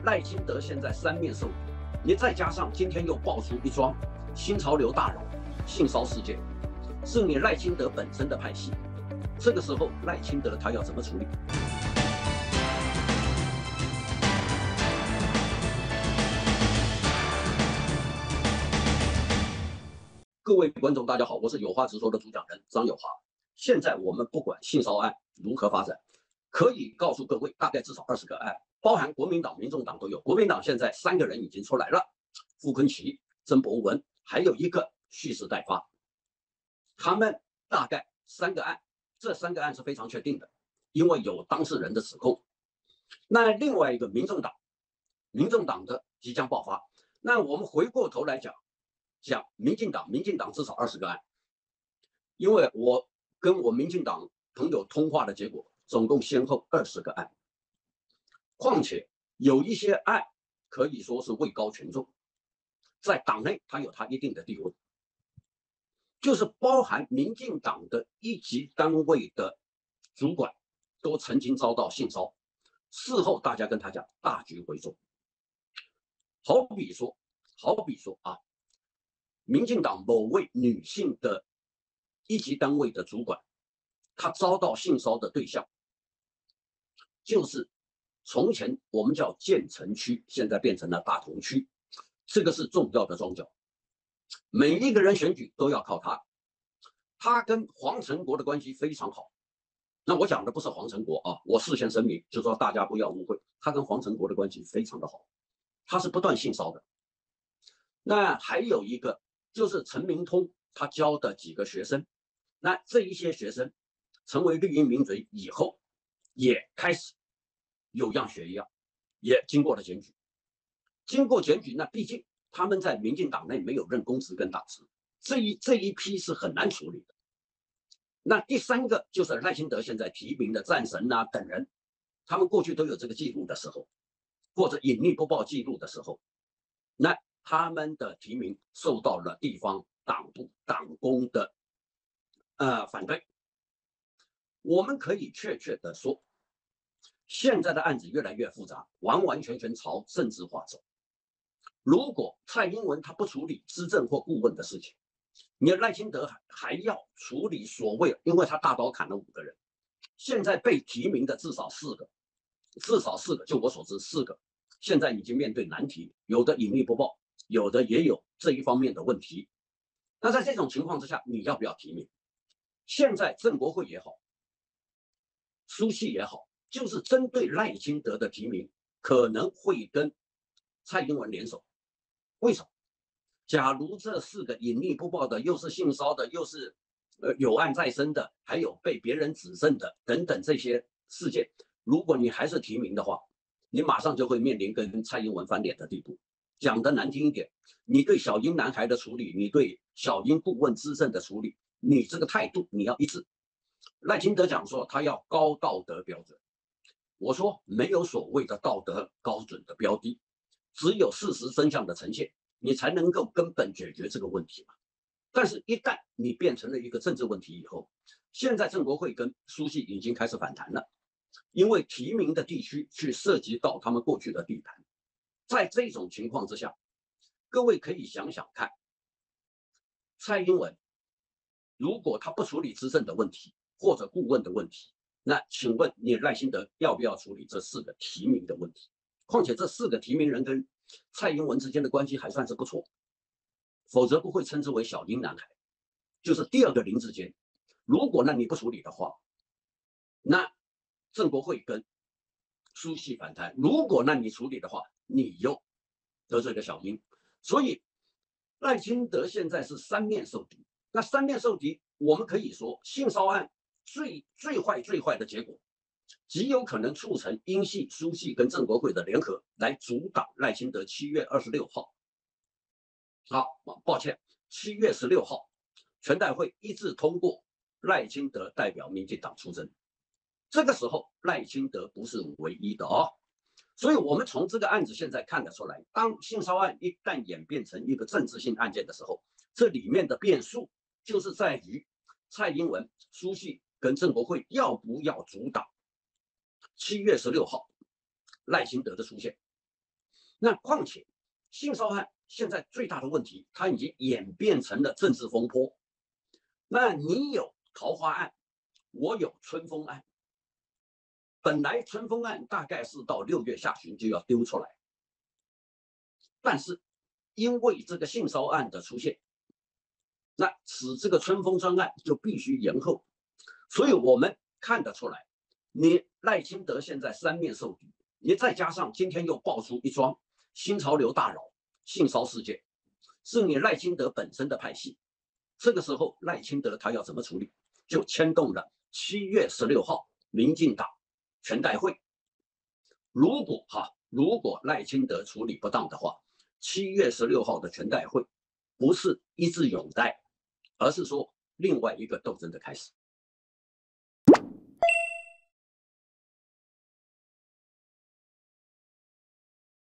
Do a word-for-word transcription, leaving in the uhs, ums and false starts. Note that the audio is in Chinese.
赖清德现在三面受敌，你再加上今天又爆出一桩新潮流大佬性骚事件，是你赖清德本身的派系，这个时候赖清德他要怎么处理？各位观众，大家好，我是有话直说的主讲人张友华。现在我们不管性骚案如何发展，可以告诉各位，大概至少二十个案，包含国民党、民众党都有。国民党现在三个人已经出来了，傅昆萁、曾博文，还有一个蓄势待发。他们大概三个案，这三个案是非常确定的，因为有当事人的指控。那另外一个民众党，民众党的即将爆发。那我们回过头来讲。讲民进党，民进党至少二十个案，因为我跟我民进党朋友通话的结果，总共先后二十个案。况且有一些案可以说是位高权重，在党内它有它一定的地位，就是包含民进党的一级单位的主管都曾经遭到性骚扰，事后大家跟他讲大局为重。好比说，好比说啊。民进党某位女性的一级单位的主管，她遭到性骚扰的对象，就是从前我们叫建成区，现在变成了大同区，这个是重要的庄脚，每一个人选举都要靠他。他跟黄成国的关系非常好，那我讲的不是黄成国啊，我事先声明，就说大家不要误会，他跟黄成国的关系非常的好，他是不断性骚扰的。那还有一个。就是陈明通他教的几个学生，那这一些学生成为绿营名嘴以后，也开始有样学样，也经过了检举。经过检举，那毕竟他们在民进党内没有任公职跟党职，这一这一批是很难处理的。那第三个就是赖清德现在提名的战神啊等人，他们过去都有这个记录的时候，或者隐匿不报记录的时候，那。他们的提名受到了地方党部党工的呃反对。我们可以确切的说，现在的案子越来越复杂，完完全全朝政治化走。如果蔡英文他不处理资政或顾问的事情，你赖清德还还要处理所谓，因为他大刀砍了五个人，现在被提名的至少四个，至少四个，就我所知四个，现在已经面对难题，有的隐匿不报。有的也有这一方面的问题，那在这种情况之下，你要不要提名？现在郑国会也好，苏系也好，就是针对赖清德的提名，可能会跟蔡英文联手。为什么？假如这四个隐匿不报的，又是性骚的，又是呃有案在身的，还有被别人指证的等等这些事件，如果你还是提名的话，你马上就会面临跟蔡英文翻脸的地步。讲的难听一点，你对小英男孩的处理，你对小英顾问资政的处理，你这个态度你要一致。赖清德讲说他要高道德标准，我说没有所谓的道德高准的标的，只有事实真相的呈现，你才能够根本解决这个问题嘛。但是，一旦你变成了一个政治问题以后，现在郑国会跟苏系已经开始反弹了，因为提名的地区去涉及到他们过去的地盘。在这种情况之下，各位可以想想看，蔡英文如果他不处理资政的问题或者顾问的问题，那请问你赖清德要不要处理这四个提名的问题？况且这四个提名人跟蔡英文之间的关系还算是不错，否则不会称之为小英男孩，就是第二个林志坚。如果那你不处理的话，那郑国会跟苏系反弹，如果那你处理的话，你又得罪了小英，所以赖清德现在是三面受敌。那三面受敌，我们可以说性骚案最最坏最坏的结果，极有可能促成英系、苏系跟郑国会的联合来阻挡赖清德七月二十六号。好，抱歉，七月十六号全代会一致通过赖清德代表民进党出征。这个时候赖清德不是唯一的哦，所以我们从这个案子现在看得出来，当性骚案一旦演变成一个政治性案件的时候，这里面的变数就是在于蔡英文、苏系跟郑国会要不要阻挡七月十六号赖清德的出现。 那况且性骚案现在最大的问题，它已经演变成了政治风波。那你有桃花案，我有春风案。本来春风案大概是到六月下旬就要丢出来，但是因为这个性骚案的出现，那使这个春风专案就必须延后。所以我们看得出来，你赖清德现在三面受敌，你再加上今天又爆出一桩新潮流大佬性骚事件，是你赖清德本身的派系。这个时候赖清德他要怎么处理，就牵动了七月十六号民进党全代会。如果哈，如果赖清德处理不当的话，七月十六号的全代会不是一致拥戴，而是说另外一个斗争的开始。